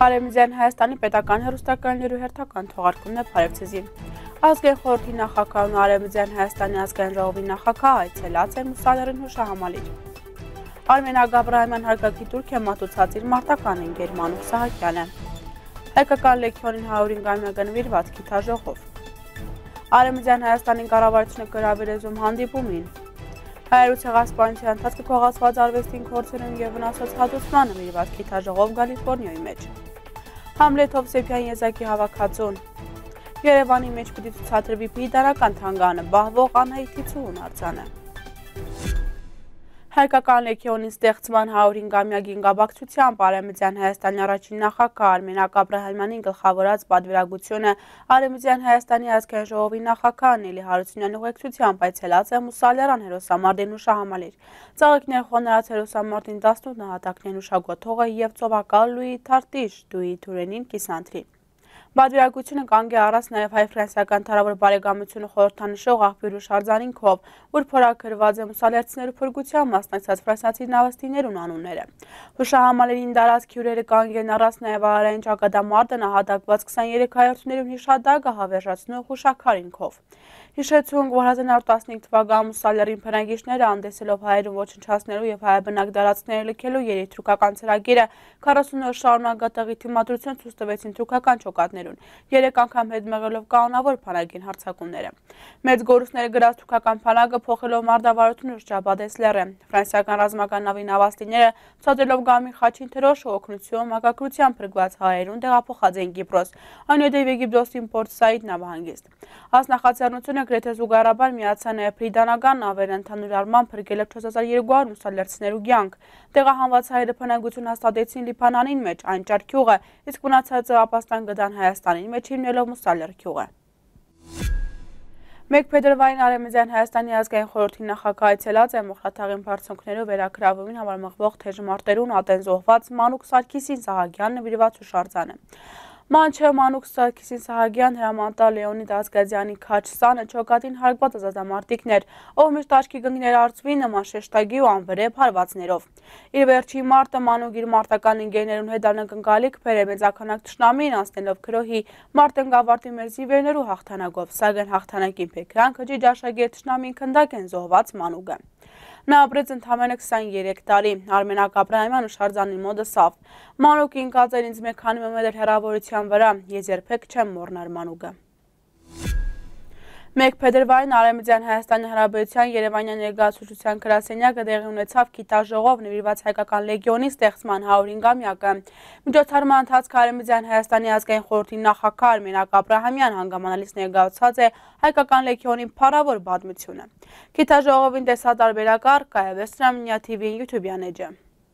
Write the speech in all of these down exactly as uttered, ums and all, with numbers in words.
Արևմտյան Հայաստանի պետական հեռուստակայաններու հերթական թողարկումն է Փարեվցեզի։ Ազգային խորհրդի նախագահն ու Արևմտյան Հայաստանի ազգային ժողովի նախագահ այցելած են Մուսալերին հուշահամալիր։ Արմեն Ագաբրահամյան հարգագիտուրք է մատուցած իր մարտական ընկեր Մանուկ Սահակյանը։ Հայկական լեգիոնին հարյուրինգամյակը նվիրված գիտաժողով։ Արևմտյան Հայաստանի կառավարությունը կհրավիրեզում հանդիպումին։ Հայերու ցեղասպանության ընթացքը քողացված արվեստին կորցրին եւ վնասած հատուցման նվիրված գիտաժողով Կալիֆոռնիայի մեջ։ Համլետ Հովսեփյան եզակի հավաքածուն։ Երևանի մեջ պիտի ցուցադրվի Պիդարական թանգարանը, բահվող Անահիտիցուն արձանը։ Հայկական լեգիոնի ստեղծման հարյուրինգամյակին կապակցությամբ Արևմտյան Հայաստանի առաջին նախագահ Արմեն Ագաբրահամյանին գլխավորած պատվիրակությունը Արևմտյան Հայաստանի ազգային ժողովի նախագահ Նելի Հարությունյանի ուղեկցությամբ այցելած է Մուսալերան հերոսամարտին հուշահամալիր։ Ծաղիկներ խոնարհած հերոսամարտին տասնութ նահատակներին հուշագոթողը եւ ծովակալ Լուի Թարտիշ Դուի Թուրենին կիսանտրի։ Պատվիրակությունը կանգ է առած նաև հայ-ֆրանսիական թարավոր բարեկամությունը խորհրդանշող աղբյուր հուշարձանինքով, ուր փորագրված է մուսալերցիներու փրկության մասնակցած ֆրանսիացի նավաստիներուն անունները։ Հուշահամալիրին դարած քյուրերը կանգ են առած նաև արարային ճակատամարտը նահատակված քսաներեք հայրենիներուն հիշադակը հավերժացնող հուշաքարինքով։ Հիշեցունք, որ հազար նորը տասնհինգ թվական Մուսալերին բնակիչները անդեսելով հայերուն ոչնչացնելու եւ հայաբնակ դարածքները լքելու երիտթուրքական ծրագիրը քառասուն օր շարունակատեղի թիմադրություն ցույց տվեցին թուրքական չոկատներուն, երեք անգամ հետ մեղելով կանոնավոր փանագին հարձակումները։ Մեծ գորուսները գրած թուրքական փանագը փոխելով մարտավարությունը շրջապատեց լեռը։ Ֆրանսիական ռազմական նավի նավաստիները ցածելով գամի խաչին թրոշ ու օգնություն մակագրությամբ փրկված հայերուն տեղափոխած են Կիպրոս, այնուհետև Եգիպտոսին Պորտ Սաիդ նավահանգիստ։ Հասնախացարնությունը գրեթե զուգահեռաբար միացան նաև բրիտանական նավերը ընդհանուր առմամբ փրկելով չորս հազար երկու հարյուր մուսալերցիներու կյանք։ Տեղահանված հայերը բնակություն հաստատեցին Լիբանանին մեջ, այն ճարքյուղը, իսկ մնացածը ապաստան գտան Հայաստանին մեջ հիմնելով Մուսալեր գյուղը։ Մեկ փետրվարին Արևմտյան Հայաստանի ազգային խորհրդի նախագահ այցելած է Մոխրաթաղին բարձունքներով վերակրավումին համարմղվող թեժմարտերուն ատեն զոհված Մանուկ Սարգիսին Սահակյան նվիրված հուշարձանը։ Մանչը Մանուկ Սարգիսին Սահակյան հրամանտա Լեոնիդ Ազգազյանի քաչ սանը չոկատին հարգված ազատամարտիկներ, ով միշտ աչքի կընկներ արծվի նման շեշտագի ու անվրեպ հարվածներով։ Իր վերջին մարտը Մանուկ իր մարտական ընկերներուն հետ անակնկալիք բերե մեծականակ թշնամին անցնելով քրոհի մարտն գավարտի մեր զիվերներու հաղթանակով, սակայն հաղթանակին փեքրանքը ջիջաշագեր թշնամին քնդակ են զոհված Մանուկը։ Նա ապրեց ընդամենը քսաներեք տարի, Արմեն Ագաբրահամյան հուշարձանի մոտ ըսավ. Մանուկին կած էր ինձ մեկ քանի մետր հեռավորության վրա, ես երբեք չեմ մոռնար Մանուկը։ Մեկ փետրվարին Արևմտյան Հայաստանի Հանրապետության Երևանյան ներկայացուցչության գրասենյակը տեղի ունեցավ գիտաժողով նվիրված հայկական լեգիոնի ստեղծման հարյուրինգամյակը։ Միջոցառման ընթացքում Արևմտյան Հայաստանի ազգային խորհրդի նախագահ Արմեն Ագաբրահամյան հանգամանալից ներկայացած է հայկական լեգիոնի փառավոր պատմությունը։ Գիտաժողովին տեսատարբերակար կայավեստրամնյա Թի վի YouTube-յան էջը։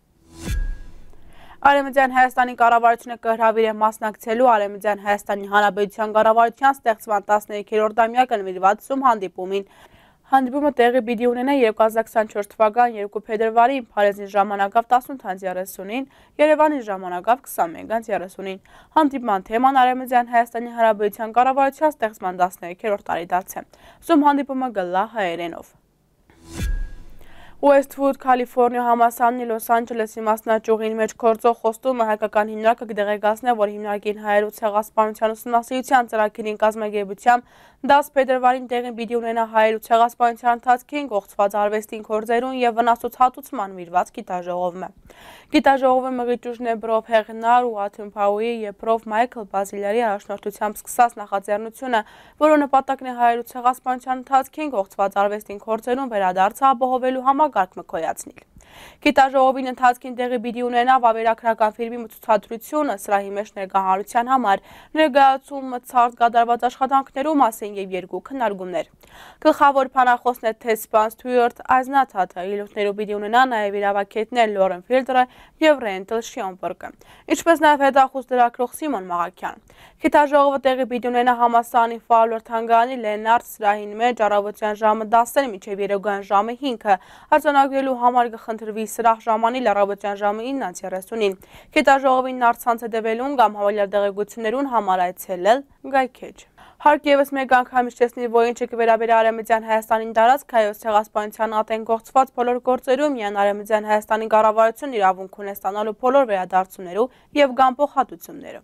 Արևմտյան Հայաստանի կառավարությունը կհրավիրե մասնակցելու Արևմտյան Հայաստանի Հանրապետության կառավարության ստեղծման տասներեքերորդ ամյակը նվիրված Zoom հանդիպումին։ Հանդիպումը տեղի պիտի ունենա երկու հազար քսաներորդ թվական երկու փետրվարին Փարեզի ժամանակով տասնութ երեսունին, Երևանի ժամանակով քսանմեկ երեսունին։ Հանդիպման թեման Արևմտյան Հայաստանի Հանրապետության կառավարության ստեղծման տասներեքերորդ տարեդարձ է։ Zoom հանդիպումը գլա հայերենով։ Ուեսթվուդ, Կալիֆոռնիա համալսարանի Լոս Անջելեսի մասնաճյուղին մեջ գործող խոստումը հայկական հիմնարկը կդեղեկացնե, որ հիմնարկին հայերու ցեղասպանության ուսումնասիրության ծրագիրին կազմակերպությամբ դաս փետրվարին տեղի պիտի ունենա հայերու ցեղասպանության ընթացքին կողծված արվեստին գործերուն եւ վնասոց հատուցման նվիրված գիտաժողովը։ Գիտաժողովը մղիճուժն է բրոֆ Հեղնար ու Աթմփաուի եւ բրոֆ Մայքլ Բազիլյարի առաջնորդությամբ սկսած նախաձեռնությունը, որը նպատակն է հայերու ցեղասպանության ընթացքին կողծված արվեստին գործերուն վերադարձը ապահովելու համագարկ մկոյացնել։ Գիտաժողովին ընթացքին տեղի պիտի ունենա վավերագրական ֆիլմի ցուցադրությունը սրահի մեջ ներկայացության համար, ներկայացումը ցարտ կատարված աշխատանքներու մասին եւ երկու քննարկումներ։ Գլխավոր փանախոսն է Թեսպան Ստյուարտ Ազնաթաթը, ելույթներու պիտի ունենա նաեւ իրավագետներ Լորեն Ֆիլդերը եւ Ռենտել Շիոնբերգը, ինչպես նաեւ հետախուզ լրագրող Սիմոն Մաղաքյան։ Գիտաժողովը տեղի պիտի ունենա համալսարանի Ֆավլոր թանգարանի Լենարդ սրահին մեջ առավոտյան ժամը դասերը մինչեւ երեկոյան ժամը հինգը, արձանագրելու համար կխնդրվի սրահ ժամանի առավոտյան ժամը ինը երեսունին։ Գիտաժողովին առցանց հետևելուն կամ հավելյալ տեղեկություններուն համար այցելել Գայքեջ։ Հարկ ևս մեկ անգամ իջեցնի, որ ինչը կվերաբերի Արևմտյան Հայաստանին տարածք հայոց ցեղասպանության ատեն գործված բոլոր գործերում միայն Արևմտյան Հայաստանի կառավարությունն իրավունք ունի ստանալու բոլոր վերադարձություններու եւ գամփոխհատուցումներու։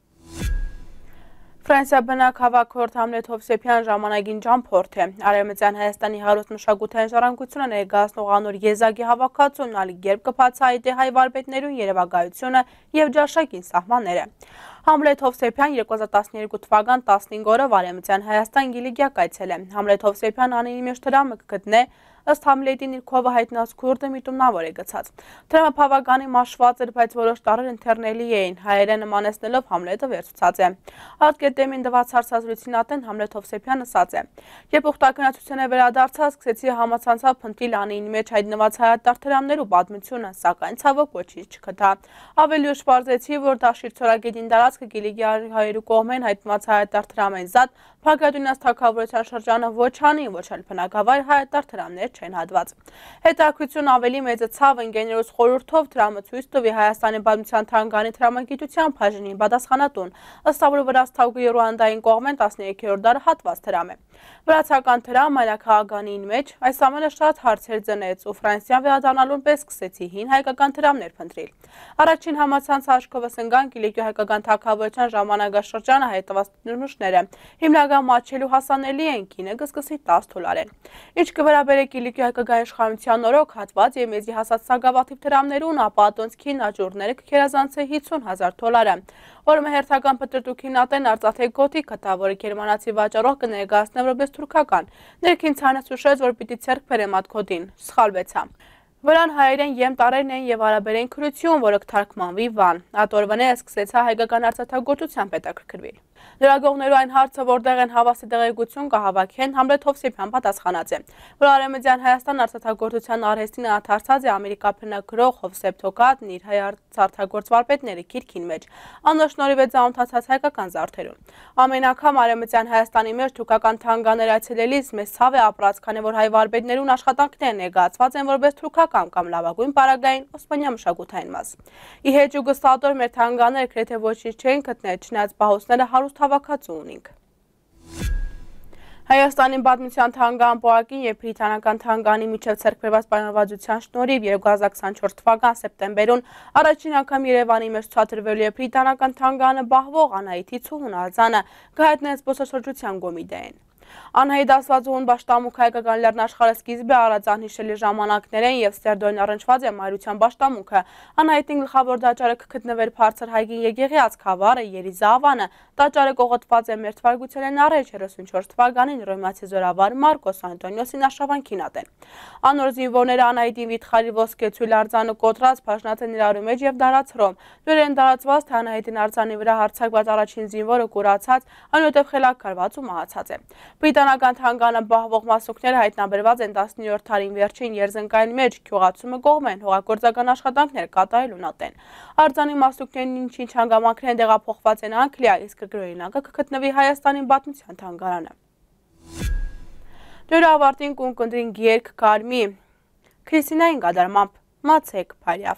Ֆրանսիա բնակ հավաքորդ Համլետ Հովսեփյան ժամանակին ճամփորդ է։ Արևմտյան Հայաստանի հարուստ մշակութային ժառանգությունը ներկայացնող անոր եզակի հավաքածուն ալի երբ կբացահայտի հայ վարպետներուն երևակայությունը եւ ջաշակին սահմանները։ Համլետ Հովսեփյան երկու հազար տասներկու թվական տասնհինգ օրը Արևմտյան Հայաստան գիլիգյա կայցել է։ Համլետ Հովսեփյան անունի մեջ դրամը կգտնե ըստ Համլետին իր քովը հայտնած քուրդը միտումնավոր է գցած։ Դրամը բավականին մաշված էր, բայց որոշ տարր ընթեռնելի էին, հայերը նմանեցնելով Համլետը վերցուցած է։ Արտկետեմին դված հարցազրույցին ատեն Համլետ Հովսեփյանը ասաց է. «Երբ ուխտականացությունը վերադարձած, սկսեցի համացանցավ փնտրել անին մեջ հայտնված հայատար դրամներու պատմությունը, սակայն ցավոք ոչինչ չգտա։ Ավելի ուշ պարզեցի, որ դաշիր ցորագետին տարածքը գիլիգյա հայերու կողմեն հայտնված հայատար դրամեն զատ Փակադունյաց թագավորության շրջանը ոչ անի, ոչ էլ բնակավայր հայատար դրամներ չեն հատված։ Հետաքրքրություն ավելի մեծը ցավ ընկերներուց խորհրդով դրամը ցույց տվի Հայաստանի պատմության թանգարանի դրամագիտության բաժնին պատասխանատուն, ըստ որի Վրաստաղի Ռուանդային կողմեն տասներեքերորդ դարը հատված դրամ է։ Վրացական դրամ այլաքաղաքանին մեջ այս ամենը շատ հարցեր ծնեց ու Ֆրանսիան վերադառնալուն պես սկսեցի հին հայկական դրամներ փնտրել։ Առաջին համացանց հաշկովս ընկան գիլիգյա հայկական թագավորության ժամանակաշրջանը հայտնված նմուշները։ Հիմնական մատչելու հասանելի են, կինը կսկսի տասը դոլար են։ Ինչ կվերաբերե գիլիգյա հայկական իշխանության օրոք հատված եւ մեծի հասած սագավաթիվ դրամներուն, ապա ատոնցքին աճուրները կքերազանցե հիսուն հազար դոլարը։ Որը հերթական պտրտուքին ատեն արծաթե գոտի կտա, որը գերմանացի վաճառող կներկայացնե որպես թուրքական։ Ներքին ցանց ուշեց, որ պիտի ցերկ բերե մատքոդին, սխալվեցա։ Վրան հայերեն եմ տարերն են եւ արաբերեն քրություն, որը կթարգմանվի վան։ Ատորվանը սկսեցա հայկական արծաթագործությամբ հետաքրքրվել։ Լրագրողներու այն հարցը, որտեղ են հավաստի տեղեկություն կհավաքեն, Համլետ Հովսեփյան պատասխանած է, որ Արևմտյան Հայաստան արծաթագործության արհեստին անդրադարձած է Ամերիկա բնագրող Հովսեփ Թոքատն իր հայ արծաթագործ վարպետների գիրքին մեջ, անոր շնորհիվ է ծանոթացած հայկական զարդերուն։ Ամեն անգամ Արևմտյան Հայաստանի մեջ թուրքական թանգաներ այցելելիս մեծ ցավ է ապրած, քանի որ հայ վարպետներուն աշխատանքներն ներկայացված են որպես թուրքական կամ լավագույն պարագային օսմանյան մշակութային մաս։ Ի հեճ ու գստատոր մեր թանգաները գրեթե ոչինչ չեն գտնել, չնայած պահոստները հարուստ հավաքածու ունենք։ Հայաստանի պատմության թանգարան պոակին եւ բրիտանական թանգարանի միջև ցերկվերված պայմանավորվածության շնորհիվ երկու հազար քսանչորդ թվական սեպտեմբերուն առաջին անգամ Երևանի մեջ ցուցադրվելու է բրիտանական թանգարանը բահվող Անահիտի Ցուհուն արձանը գայտնեց զբոսաշրջության կոմիտեին։ Անհայտ ասվածուհուն բաշտամուք հայկական լեռնաշխարհը սկիզբը առածան հիշելի ժամանակներ են եւ ստերդոյն առնչված է մայրության բաշտամուքը։ Անհայտին գլխավոր դաճարը կգտնվեր Բարձր Հայգին Եղեղիած խավարը Երիզավանը, դաճարը կողոպտված է մեր թվարկությունն առաջ հիսունչորս թվականին Ռոմացի զորավար Մարկոս Անտոնիոսին արշավանքին ատեն։ Անոր զինվորները Անահիտին վիթխարի ոսկե ցույլ արձանը կոտրած բաժնած են իրարու մեջ եւ դարացրում։ Դուրեն դարացված թե Անահիտին արձանի վրա հարձակված առաջին զինվորը կուրացած, այնուհետև խելագարված ու մահացած է։ Բրիտանական թանգարանը բահվող մասուկները հայտնաբերված են տասնյոթերորդ դարին վերջին երզնկային մեջ գյուղացումը կողմեն հողագործական աշխատանքներ կատարելուն ատեն։ Արձանի մասուկներն ինչ-ինչ հանգամանքներ տեղափոխված են Անգլիա, իսկ գրօրինակը կգտնվի Հայաստանի պատմության թանգարանը։ Դրա ավարտին կունկնդրին գիրք Կարմի Քրիստինային գադարմամբ մացեք Փարյավ։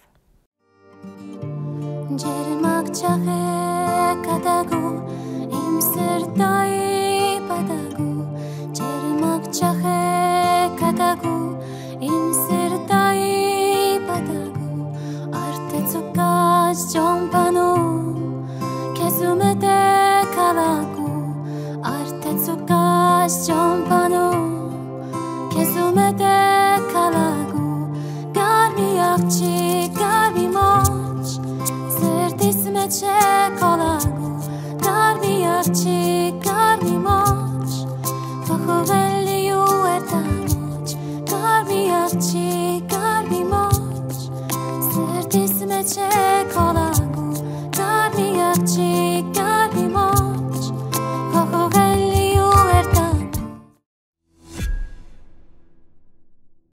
Ջերմակ ճաղեք ադագու իմ սրտայի պատագու Ջերմակ ճաղեք ադագու իմ սրտայի պատագու Արտեց ու կաչ ճոմպանու քեզում է դե կավագու Արտեց ու կաչ ճոմպանու քեզում է դե կավագու Կարմի աղջիկ կարմի մոչ Սրտիս մեջ է կոլագու Կարմի աղջիկ